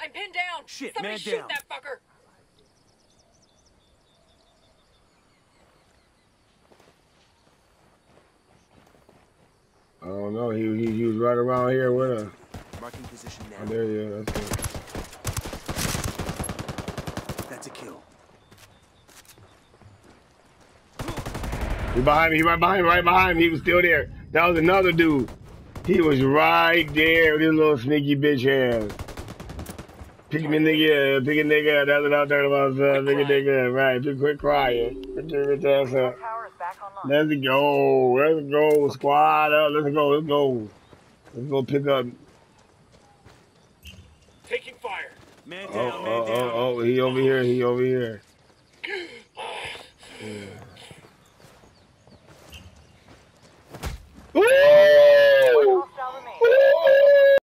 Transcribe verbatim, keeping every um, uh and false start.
I'm pinned down. Shit, Somebody man shoot down. that fucker. I don't know. He, he, he was right around here with us. Marking position now. Oh, there he is. That's it. That's a kill. He behind me. He right behind me. Right behind me. He was still there. That was another dude. He was right there with his little sneaky bitch ass. Pick me nigga, pick a nigga. That's what I'm talking about, son. Pick a nigga. Right. Just quit crying. Put your bitch ass up. Let's go. Let's go. Squad up. Let's go. Let's go. Let's go pick up. Taking fire. Man Oh, down, oh, man down. oh, oh. He over here. He over here. Yeah. Woo! Woo!